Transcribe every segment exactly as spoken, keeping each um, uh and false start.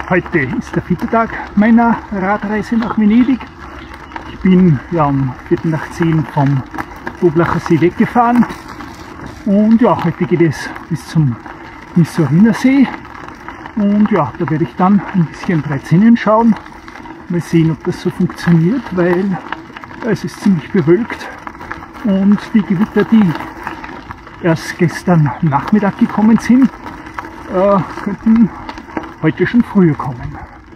Heute ist der vierte Tag meiner Radreise nach Venedig. Ich bin ja um Viertel nach zehn vom Doblacher See weggefahren und ja, heute geht es bis zum Misuriner See und ja, da werde ich dann ein bisschen Dreizinnen schauen. Mal sehen, ob das so funktioniert, weil es ist ziemlich bewölkt und die Gewitter, die erst gestern Nachmittag gekommen sind, äh, könnten heute schon früher kommen.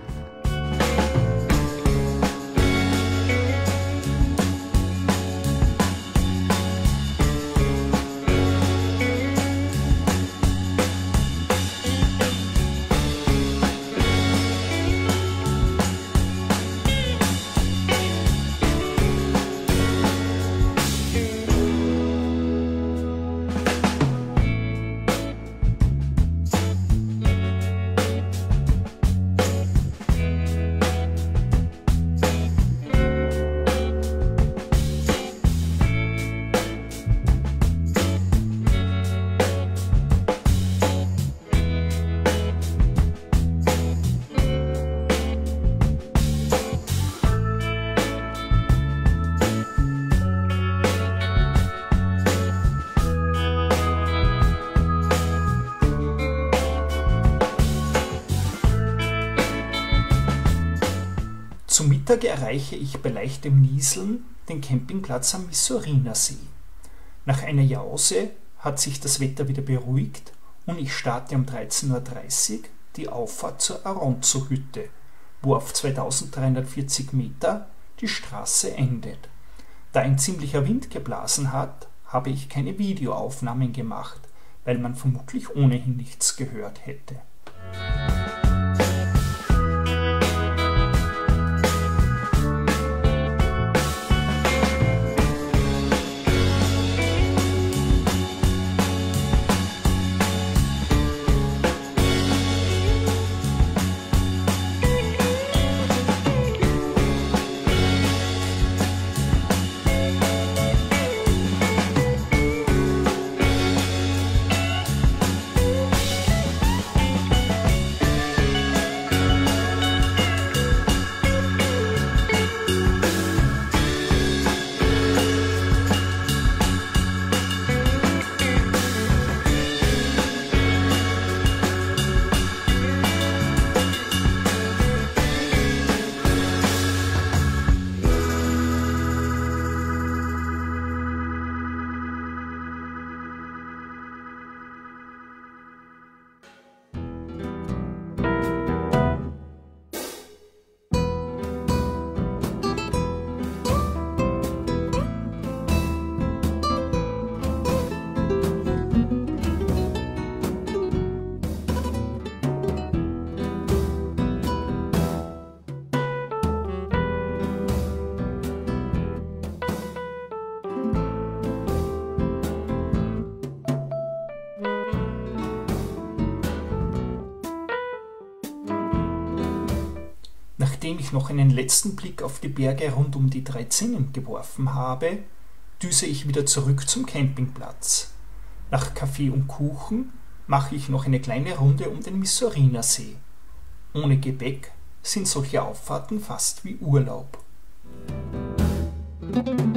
Zum Mittag erreiche ich bei leichtem Nieseln den Campingplatz am Misuriner See. Nach einer Jause hat sich das Wetter wieder beruhigt und ich starte um dreizehn Uhr dreißig die Auffahrt zur Aronzo-Hütte, wo auf zweitausenddreihundertvierzig Meter die Straße endet. Da ein ziemlicher Wind geblasen hat, habe ich keine Videoaufnahmen gemacht, weil man vermutlich ohnehin nichts gehört hätte. Nachdem ich noch einen letzten Blick auf die Berge rund um die Dreizinnen geworfen habe, düse ich wieder zurück zum Campingplatz. Nach Kaffee und Kuchen mache ich noch eine kleine Runde um den Misuriner See. Ohne Gepäck sind solche Auffahrten fast wie Urlaub.